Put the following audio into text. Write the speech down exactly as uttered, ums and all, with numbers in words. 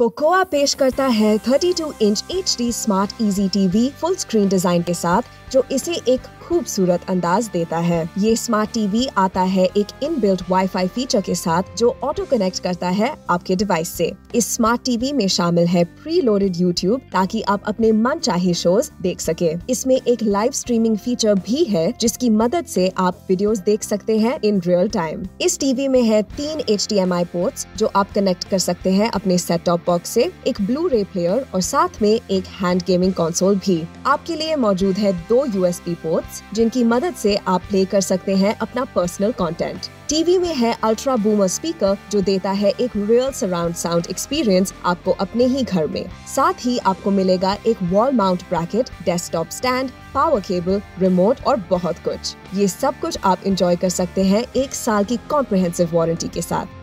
Cocoa पेश करता है बत्तीस inch H D smart easy TV full screen design के साथ, जो इसे एक खूबसूरत अंदाज देता है। ये स्मार्ट टीवी आता है एक इनबिल्ट वाईफाई फीचर के साथ, जो ऑटो कनेक्ट करता है आपके डिवाइस से। इस स्मार्ट टीवी में शामिल है प्री लोडेड यूट्यूब, ताकि आप अपने मन चाहे शोज देख सके। इसमें एक लाइव स्ट्रीमिंग फीचर भी है, जिसकी मदद से आप वीडियोस देख सकते हैं इन रियल टाइम। इस टीवी में है तीन H D M I ports, जो आप कनेक्ट कर सकते हैं अपने सेट टॉप बॉक्स से, एक ब्लू रे प्लेयर और साथ में एक हैंड गेमिंग कंसोल भी। आपके लिए मौजूद है दो यू एस बी पोर्ट्स, जिनकी मदद से आप प्ले कर सकते हैं अपना पर्सनल कंटेंट। टीवी में है अल्ट्रा बूमर स्पीकर, जो देता है एक रियल सराउंड साउंड एक्सपीरियंस आपको अपने ही घर में। साथ ही आपको मिलेगा एक wall mount bracket, desktop stand, power cable, remote और बहुत कुछ। ये सब कुछ आप इंजॉय कर सकते हैं एक साल की कॉम्प्रिहेंसिव वारंटी के साथ।